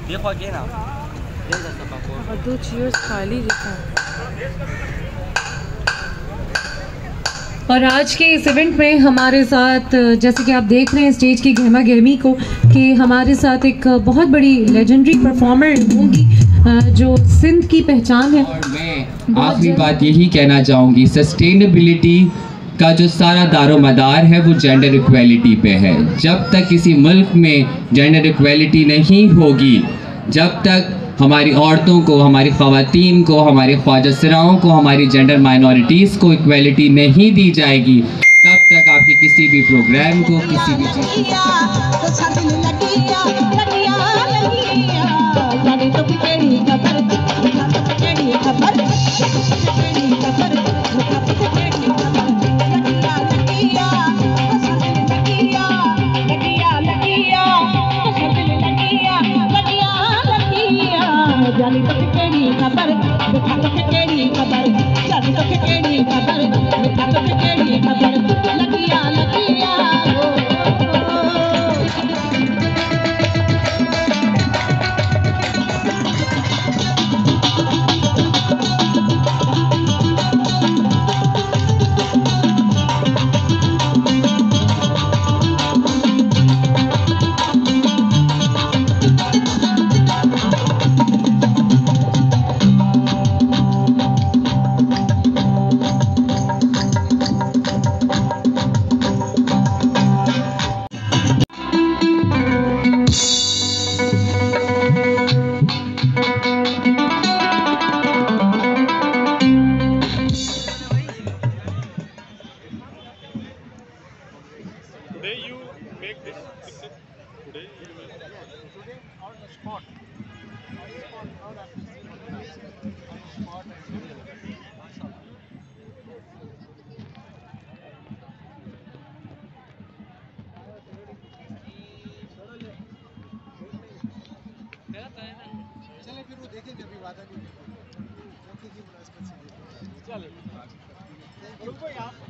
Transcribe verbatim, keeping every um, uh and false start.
देखो अगेन आप और दो चेयर्स खाली दिखा। और आज के इस इवेंट में हमारे साथ, जैसे कि आप देख रहे हैं स्टेज की गहमा गहमी को, कि हमारे साथ एक बहुत बड़ी लेजेंडरी परफॉर्मर होंगी जो सिंध की पहचान है। और मैं आखिरी बात यही कहना चाहूँगी, सस्टेनेबिलिटी का जो सारा दारो मदार है वो जेंडर इक्वेलिटी पे है। जब तक किसी मुल्क में जेंडर इक्वेलिटी नहीं होगी, जब तक हमारी औरतों को, हमारी ख़वातीन को, हमारे ख्वाजा सिराओं को, हमारी जेंडर माइनॉरिटीज़ को इक्वेलिटी नहीं दी जाएगी, तब तक आपके किसी भी प्रोग्राम को, किसी भी चीज़ जानी तो केड़ी खबर मिठा तो केड़ी खबर जानी तो केड़ी खबर मिठा तो केड़ी खबर लगिया लगिया Today you make this picture. Today you make today on the spot. On the spot, not after seeing on the spot and video. Mashallah. चले फिर वो देखेंगे, अभी वादा नहीं चले।